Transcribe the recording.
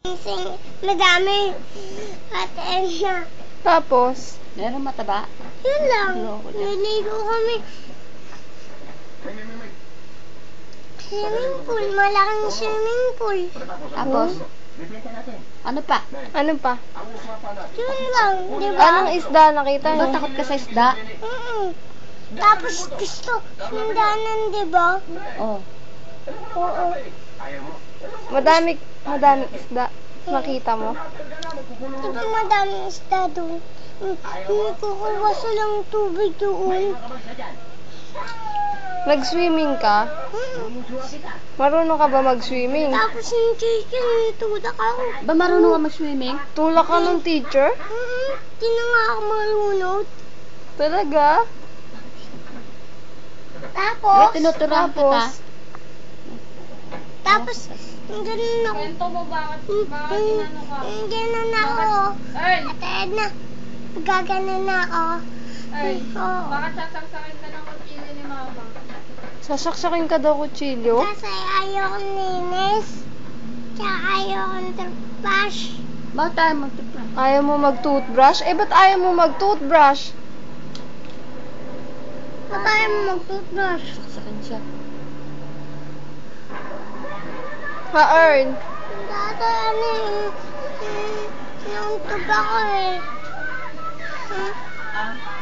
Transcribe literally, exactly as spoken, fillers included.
Sing, madami. At na. Tapos? Meron mataba? Yun lang. Loko dyan. Niligo kami. Swimming pool. Malaking swimming pool. Tapos? Ano pa? Ano pa? Yun lang. Di ba? Anong isda nakita Ba niyo? takot ka sa isda? Mm-mm. Tapos gusto sundanan, di ba? Oh. Oo. Madami, madami isda. Nakita mo? Di ba madaming isda doon? Hindi kukuha silang tubig doon. Nag-swimming ka? Mm-mm. Marunong ka ba mag-swimming? Tapos yung chicken, tulak ako. Ba marunong ka mag-swimming? Tulak ka ng teacher? Mm-mm. Di na nga ako marunod. Talaga? Tapos, Ba tinuturuan kita? Tapos? tapos, ganun ako. Kwento mo bakit, bakit Mm, inano ka? mm, Ganun ako. Ay! Ate Edna, gaganon ako. Ay! Oo. Bakit sasaksakin ka ng kutsilyo ni mama? Sasaksakin ka daw kutsilyo? Kasi ayoko linis. Tsaka ayoko toothbrush. Bakit tayo magtuturo? Ayaw mo mag-toothbrush? Eh, ba't ayaw mo mag-toothbrush? Ba't ayaw mo mag-toothbrush? Saksakin siya. Ha-earn? Dati ano yung... yung tub ako eh. Hmm?